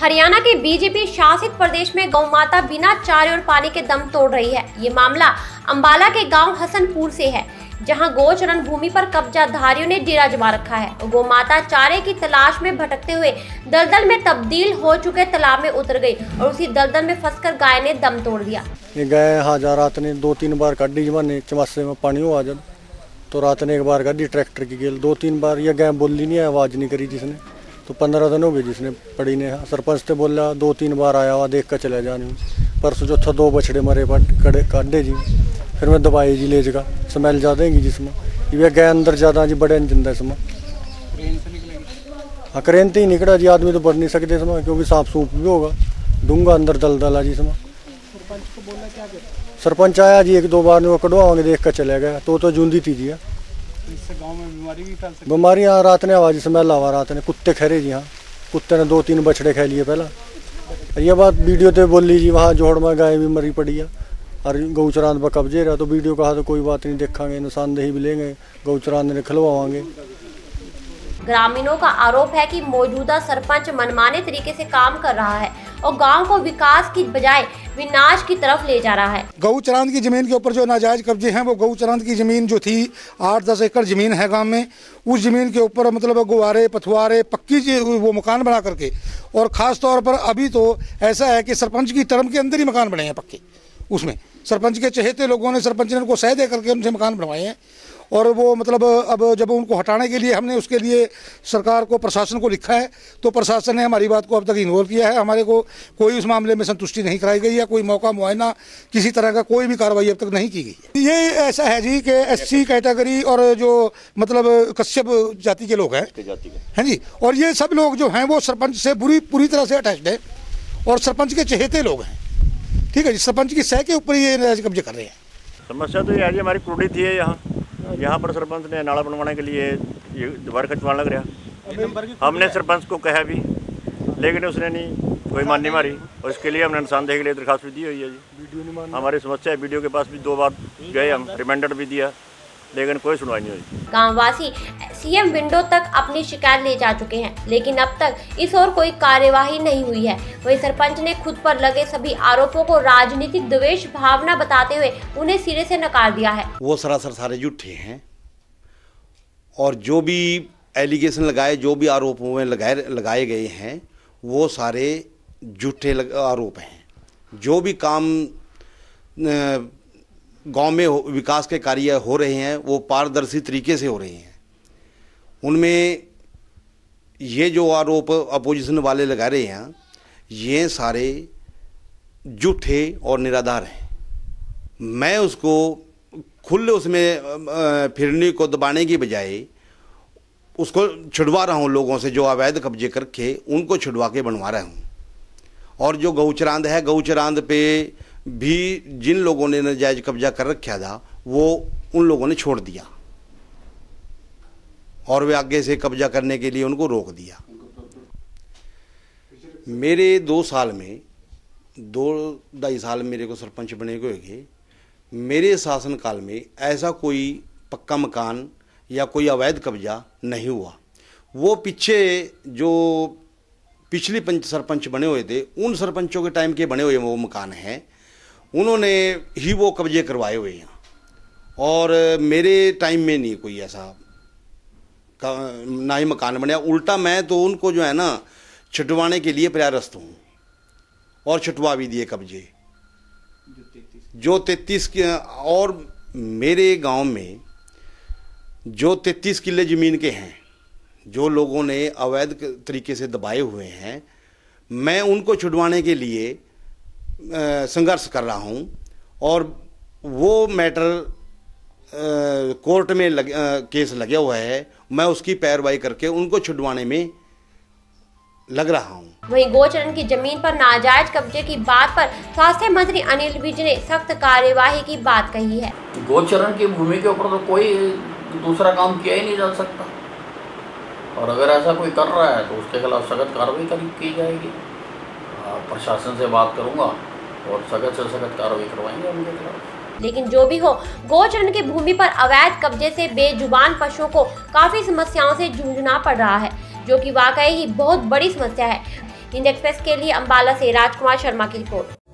हरियाणा के बीजेपी शासित प्रदेश में गौ माता बिना चारे और पानी के दम तोड़ रही है। ये मामला अंबाला के गांव हसनपुर से है, जहां गोचरण भूमि पर कब्जाधारियों ने डेरा जमा रखा है। गौ माता चारे की तलाश में भटकते हुए दलदल में तब्दील हो चुके तालाब में उतर गई और उसी दलदल में फंसकर गाय ने दम तोड़ दिया। ये गाय हाजा रात ने 2-3 बार काटी जमाने चमासे में पानी हो आ जब तो रात ने एक बार काटी ट्रैक्टर की गेल 2-3 बार। ये गाय बोली नहीं है, आवाज नहीं करी जिसने, तो 15 दिन हो गए जिसने पड़ी ने। सरपंच से बोला 2-3 बार आया हुआ देख कर चले जाने। परसों जो था 2 बछड़े मरे काटे जी, फिर मैं दबाई जी ले जगह स्मेल ज़्यादा है जिसमें ये गाय अंदर ज़्यादा जी बड़े जिंदा इसमें। हाँ करें तो ही निकला जी, आदमी तो बढ़ नहीं सकते इसमें क्योंकि साफ सूफ भी होगा, दूंगा अंदर दलदला जी इसमें। सरपंच आया जी 1-2 बार ने वो कटवाओगे देख कर चले गया, तो जूंदी थी जी। इससे गांव में बीमारी भी फैल सकती है। बीमारियाँ रात ने आवाज़ स्मेल आवा रात ने कुत्ते खैरे जी। हाँ कुत्ते ने 2-3 बछड़े खा लिए पहला। ये बात वीडियो ते बोल ली जी, वहाँ जोड़ में गाय भी मरी पड़ी है और गौचरान पर कब्जे रहा। तो वीडियो कहा तो कोई बात नहीं, देखेंगे निशानदेही भी लेंगे, गौचरान ने खिलवाएंगे। ग्रामीणों का आरोप है कि मौजूदा सरपंच मनमाने तरीके से काम कर रहा है और गांव को विकास की बजाय विनाश की तरफ ले जा रहा है। गौचरान की जमीन के ऊपर जो नाजायज कब्जे हैं, वो गौचरान की जमीन जो थी 8-10 एकड़ जमीन है गांव में, उस जमीन के ऊपर मतलब गुवारे पथवारे पक्की वो मकान बना करके, और खास तौर पर अभी तो ऐसा है कि सरपंच की टर्म के अंदर ही मकान बने हैं पक्के। उसमें सरपंच के चहेते लोगों ने सरपंच ने उनको सह दे करके उनसे मकान बनवाए हैं। और वो मतलब अब जब उनको हटाने के लिए हमने उसके लिए सरकार को प्रशासन को लिखा है, तो प्रशासन ने हमारी बात को अब तक इग्नोर किया है। हमारे को कोई उस मामले में संतुष्टि नहीं कराई गई है, कोई मौका मुआयना किसी तरह का कोई भी कार्रवाई अब तक नहीं की गई। ये ऐसा है जी कि SC कैटेगरी और जो मतलब कश्यप जाति के लोग हैं जी, और ये सब लोग जो हैं वो सरपंच से पूरी तरह से अटैच्ड है और सरपंच के चहेते लोग हैं। ठीक है जी, सरपंच की सह के ऊपर ये कब्जे कर रहे हैं। समस्या तो ये हमारी क्रूडी थी यहाँ पर सरपंच ने नाला बनवाने के लिए ये दोबारा खचवाने लग रहा। हमने सरपंच को कहा भी, लेकिन उसने नहीं कोई मान नहीं मारी, और इसके लिए हमने निशानदेही के लिए दरखास्त भी दी हुई है जी। हमारी समस्या है, वीडियो के पास भी 2 बार गए, हम रिमाइंडर भी दिया, लेकिन कोई सुनवाई नहीं हुई। गांववासी CM विंडो तक अपनी शिकायत ले जा चुके हैं, लेकिन अब तक इस ओर कोई कार्यवाही नहीं हुई है। वहीं सरपंच ने खुद पर लगे सभी आरोपों को राजनीतिक द्वेष भावना बताते हुए उन्हें सिरे से नकार दिया है। वो सरासर सारे झूठे हैं और जो भी एलिगेशन लगाए, जो भी आरोप हुए लगाए गए हैं, वो सारे झूठे आरोप हैं। जो भी काम गांव में विकास के कार्य हो रहे हैं वो पारदर्शी तरीके से हो रहे हैं। उनमें ये जो आरोप अपोजिशन वाले लगा रहे हैं, ये सारे झूठे और निराधार हैं। मैं उसको खुले उसमें फिरनी को दबाने की बजाय उसको छुड़वा रहा हूँ लोगों से, जो अवैध कब्जे करके उनको छुड़वा के बनवा रहा हूँ। और जो गौचरांद है, गौचरांद पे भी जिन लोगों ने नाजायज कब्जा कर रखा था वो उन लोगों ने छोड़ दिया और वे आगे से कब्जा करने के लिए उनको रोक दिया। मेरे 2 साल में 2-2.5 साल मेरे को सरपंच बने हुए, मेरे शासनकाल में ऐसा कोई पक्का मकान या कोई अवैध कब्जा नहीं हुआ। वो पीछे जो पिछली सरपंच बने हुए थे, उन सरपंचों के टाइम के बने हुए वो मकान हैं, उन्होंने ही वो कब्जे करवाए हुए हैं। और मेरे टाइम में नहीं कोई ऐसा ना ही मकान बने। उल्टा मैं तो उनको जो है ना छुटवाने के लिए प्रयासरत हूँ और छुटवा भी दिए कब्जे जो 33 के। और मेरे गांव में जो 33 किले ज़मीन के हैं, जो लोगों ने अवैध तरीके से दबाए हुए हैं, मैं उनको छुड़वाने के लिए संघर्ष कर रहा हूं। और वो मैटर कोर्ट में केस लगा हुआ है, मैं उसकी पैरवाई करके उनको छुड़वाने में लग रहा हूं। वहीं गोचरण की जमीन पर नाजायज कब्जे की बात पर स्वास्थ्य मंत्री अनिल विज ने सख्त कार्यवाही की बात कही है। गोचरण की भूमि के ऊपर तो कोई दूसरा काम किया ही नहीं जा सकता, और अगर ऐसा कोई कर रहा है तो उसके खिलाफ सख्त कार्रवाई की जाएगी। प्रशासन से बात करूंगा और सख्त से सख्त कार्रवाई करवाएंगे उनके खिलाफ। लेकिन जो भी हो, गोचरण की भूमि पर अवैध कब्जे से बेजुबान पशुओं को काफी समस्याओं से जूझना पड़ रहा है, जो कि वाकई ही बहुत बड़ी समस्या है। इंडिया एक्सप्रेस के लिए अंबाला से राजकुमार शर्मा की रिपोर्ट।